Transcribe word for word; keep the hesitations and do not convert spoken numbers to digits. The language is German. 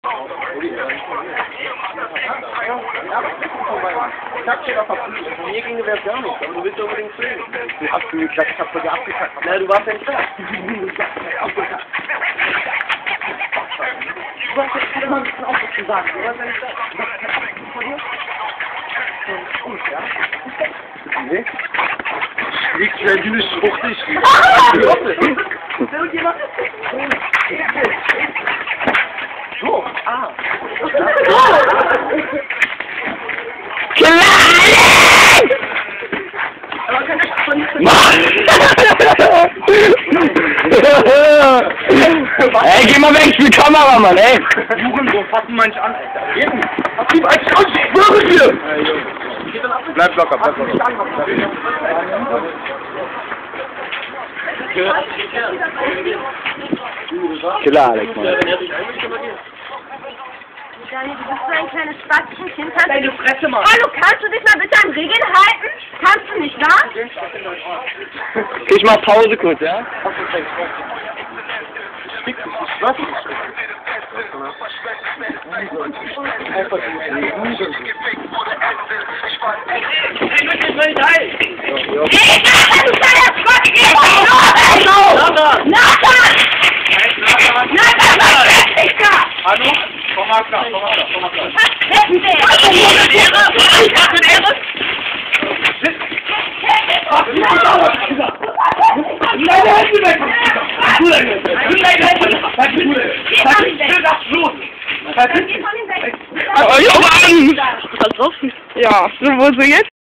Ich hab dir doch verpflichtet. Von mir gegenüber gar nicht, aber du willst unbedingt filmen. Du hast mir gesagt, ich hab sogar abgekackt. Na, du warst ja nicht da. Du hast jetzt immer ein bisschen aufgezogen gesagt. Du warst ja nicht da. Von dir? Gut, ja? Nee. Liegt ja die Schrucht nicht. Irgendjemand? So, ah. Ey, geh mal weg, ich bin Kameramann, ey! Jugendsohn, fassen manch an, Alter. Geht nicht. Hast du eigentlich aus? Ich schwöre dir! Bleib locker, bleib locker. Killer, Alex, Mann. Daniel, du bist so ein kleines Spatzchen. Kannst Deine Fresse, Mann. Hallo, kannst du dich mal bitte an Regeln halten? Kannst du nicht, wahr? Ich mach Pause kurz, ja? Fick dich, ich schwör's dir. Einfach du. Hallo? Komm mal klar, komm mal klar, komm mal klar. Was hätten Sie? Ich hab den Ehre! Ich hab den Ehre! Deine Hände weg! Du deine Hände! Du deine Hände! Halt die Hände! Halt die Hände! Los! Halt die Hände! Ja, was drauf? Ja, so, wo ist er jetzt?